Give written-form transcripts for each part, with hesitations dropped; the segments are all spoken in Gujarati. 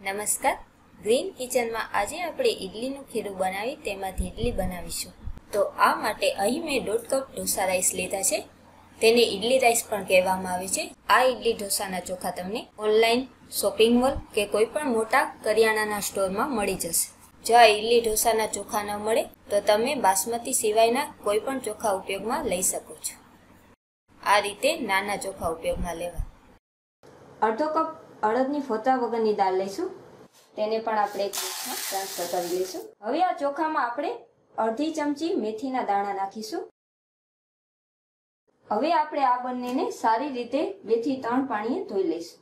નમસ્કાર, ગ્રીન કિચનમાં આજે આપણે ઇડલીનું ખીરું બનાવી તેમાંથી ઇડલી બનાવીશું. તો આ માટે અહીં મેં 1.5 કપ ઢોસા રાઈસ લીધા છે. તેને ઇડલી રાઈસ પણ કહેવામાં આવે છે. આ ઇડલી ઢોસાના ચોખા તમને ઓનલાઈન, શોપિંગ મોલ કે કોઈ પણ મોટા કરિયાણાના સ્ટોરમાં મળી જશે. જો આ ઇડલી ઢોસાના ચોખા ન મળે તો તમે બાસમતી સિવાયના કોઈ પણ ચોખા ઉપયોગમાં લઈ શકો છો. આ રીતે નાના ચોખા ઉપયોગમાં લેવા. 1/2 કપ અડદની ફોતરા વગરની દાળ લઈશું. તેને પણ આપણે એક ડીશમાં ટ્રાન્સફર કરી લઈશું. હવે આ ચોખામાં આપણે અડધી ચમચી મેથીના દાણા નાખીશું. હવે આપણે આ બંનેને સારી રીતે 2 થી 3 પાણીએ ધોઈ લઈશું.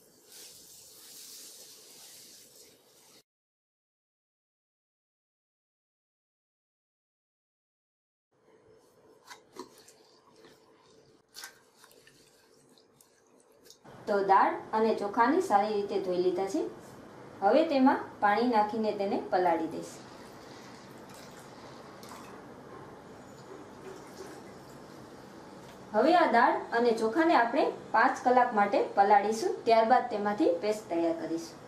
તો દાળ અને ચોખાને સારી રીતે ધોઈ લીધા છે. હવે તેમાં પાણી નાખીને તેને પલાળી દઈશું. હવે આ દાળ અને ચોખાને આપણે 5 કલાક માટે પલાળીશું. ત્યારબાદ તેમાંથી પેસ્ટ તૈયાર કરીશું.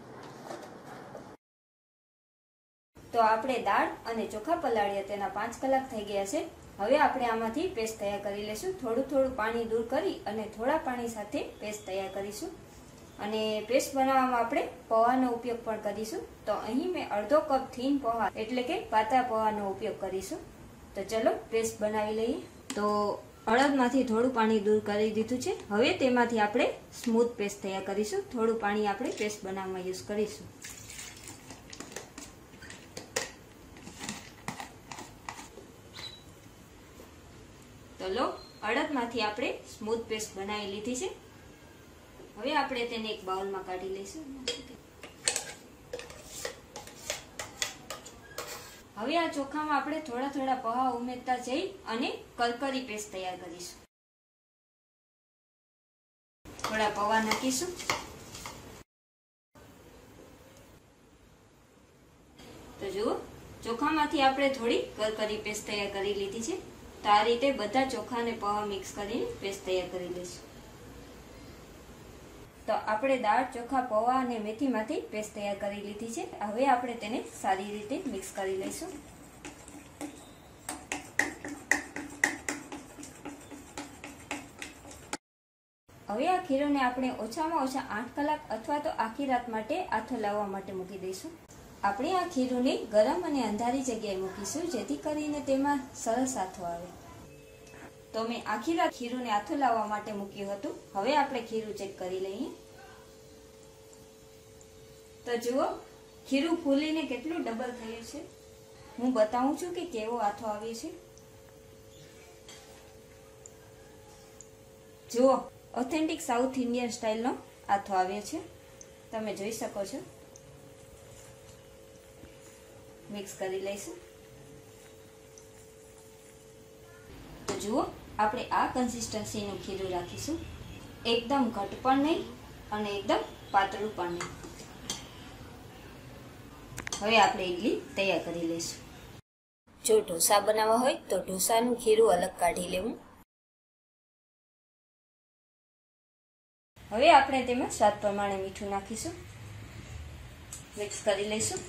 તો આપણે દાળ અને ચોખા પલાળ્યા તેના 5 કલાક થઈ ગયા છે. હવે આપણે આમાંથી પેસ્ટ તૈયાર કરી લઈશું. થોડું પાણી દૂર કરી અને થોડા પાણી સાથે પેસ્ટ તૈયાર કરીશું. અને પેસ્ટ બનાવવામાં આપણે પૌવાનો ઉપયોગ પણ કરીશું. તો અહીં મેં અડધો કપ થીન પૌવા એટલે કે પાતળા પૌવાનો ઉપયોગ કરીશું. તો ચલો પેસ્ટ બનાવી લઈએ. તો અડદમાંથી થોડું પાણી દૂર કરી દીધું છે. હવે તેમાંથી આપણે સ્મૂથ પેસ્ટ તૈયાર કરીશું. થોડું પાણી આપણે પેસ્ટ બનાવવામાં યુઝ કરીશું. તો લો, અડદમાંથી આપણે સ્મૂથ પેસ્ટ બનાવી લીધી છે. હવે આપણે તેને એક બાઉલમાં કાઢી લઈશું. હવે આ ચોખામાં આપણે થોડા પૌવા ઉમેરતા જઈ અને કરકરી પેસ્ટ તૈયાર કરીશું. થોડા પૌવા નાખીશું. તો જુઓ, ચોખામાંથી આપણે થોડી કરકરી પેસ્ટ તૈયાર કરી લીધી છે. તો આ રીતે બધા ચોખા અને પૌવા મિક્સ કરીને પેસ્ટ તૈયાર કરી લઈશું. તો આપણે દાળ, ચોખા, પૌવા અને મેથીમાંથી પેસ્ટ તૈયાર કરી લીધી છે. હવે આપણે તેને સારી રીતે મિક્સ કરી લઈશું. હવે આ ખીરોને આપણે ઓછામાં ઓછા 8 કલાક અથવા તો આખી રાત માટે આથો લાવવા માટે મૂકી દઈશું. આપણે આ ખીરુંને ગરમ અને અંધારી જગ્યાએ મૂકીશું, જેથી કરીને તેમાં સરસ આથો આવે. તો મેં આખી રાત ખીરુંને આથો લાવવા માટે મૂક્યું હતું. હવે આપણે ખીરું ચેક કરી લઈએ. તો જુઓ, ખીરું ફૂલીને કેટલું ડબલ થયું છે. હું બતાવું છું કે કેવો આથો આવ્યો છે. જુઓ, ઓથેન્ટિક સાઉથ ઇન્ડિયન સ્ટાઇલનો આથો આવ્યો છે. તમે જોઈ શકો છો. મિક્સ કરી લઈશું. તો જુઓ, આપણે આ કન્સિસ્ટન્સીનું ખીરું રાખીશું. એકદમ ઘટ પણ નહીં અને એકદમ પાતળું પણ નહીં. હવે આપણે ઇડલી તૈયાર કરી લઈશું. જો ઢોસા બનાવવા હોય તો ઢોસાનું ખીરું અલગ કાઢી લેવું. હવે આપણે તેમાં સ્વાદ પ્રમાણે મીઠું નાખીશું. મિક્સ કરી લઈશું.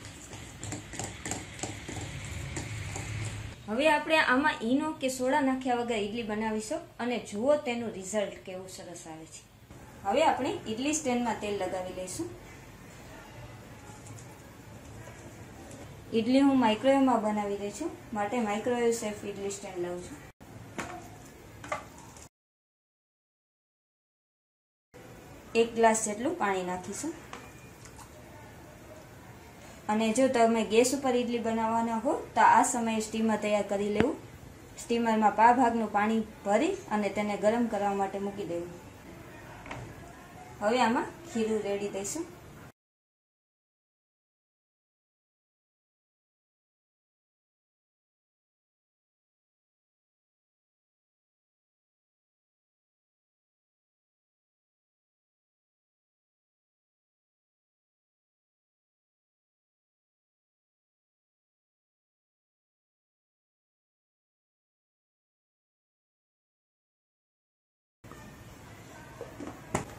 હવે આપણે આમાં ઈનો કે સોડા નાખ્યા વગર ઇડલી બનાવીશું અને જુઓ તેનું રિઝલ્ટ કેવું સરસ આવે છે. હવે આપણે ઇડલી સ્ટેન્ડમાં તેલ લગાવી લઈશું. ઇડલી હું માઇક્રોવેવમાં બનાવી રહી છું, માટે માઇક્રોવેવ સેફ ઇડલી સ્ટેન્ડ લઉં છું. એક ગ્લાસ જેટલું પાણી નાખીશું. અને જો તમે ગેસ ઉપર ઇડલી બનાવવાના હો તો આ સમયે સ્ટીમર તૈયાર કરી લેવું. સ્ટીમરમાં પા ભાગનું પાણી ભરી અને તેને ગરમ કરવા માટે મૂકી દેવું. હવે આમાં ખીરું રેડી દઈશું.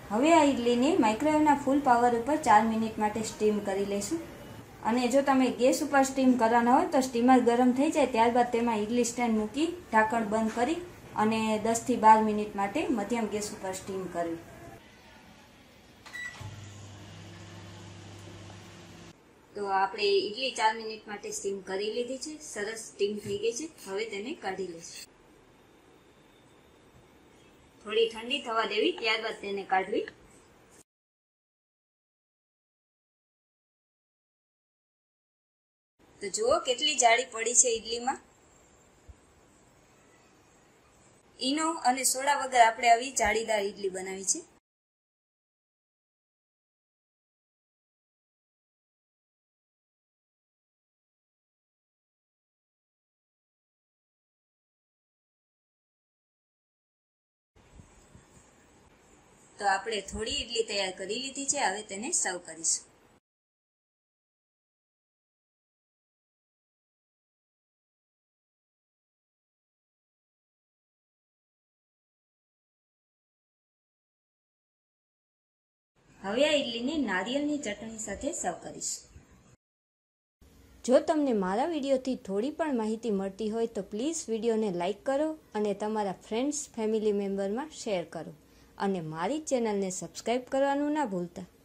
હવે આ ઇડલીને માઇક્રોવેવના ફૂલ પાવર ઉપર 4 મિનિટ માટે સ્ટીમ કરી લઈશું. અને જો તમે ગેસ ઉપર સ્ટીમ કરવાના હોય તો સ્ટીમર ગરમ થઈ જાય ત્યારબાદ તેમાં ઇડલી સ્ટેન્ડ મૂકી ઢાંકણ બંધ કરી અને 10 થી 12 મિનિટ માટે મધ્યમ ગેસ ઉપર સ્ટીમ કરવી. તો આપણે ઇડલી 4 મિનિટ માટે સ્ટીમ કરી લીધી છે. સરસ સ્ટીમ થઈ ગઈ છે. હવે તેને કાઢી લઈશું. થોડી ઠંડી થવા દેવી ત્યારબાદ તેને કાઢવી. તો જુઓ કેટલી જાડી પડી છે ઇડલીમાં. ઈનો અને સોડા વગર આપણે આવી જાળીદાર ઇડલી બનાવી છે. તો આપણે થોડી ઇડલી તૈયાર કરી લીધી છે. હવે તેને સર્વ કરીશું. હવે આ ઇડલીને નારિયેળની ચટણી સાથે સર્વ કરીશું. જો તમને મારા વિડીયોથી થોડી પણ માહિતી મળતી હોય તો પ્લીઝ વિડીયોને લાઇક કરો અને તમારા ફ્રેન્ડ્સ ફેમિલી મેમ્બરમાં શેર કરો અને મારી ચેનલને સબસ્ક્રાઈબ કરવાનું ના ભૂલતા.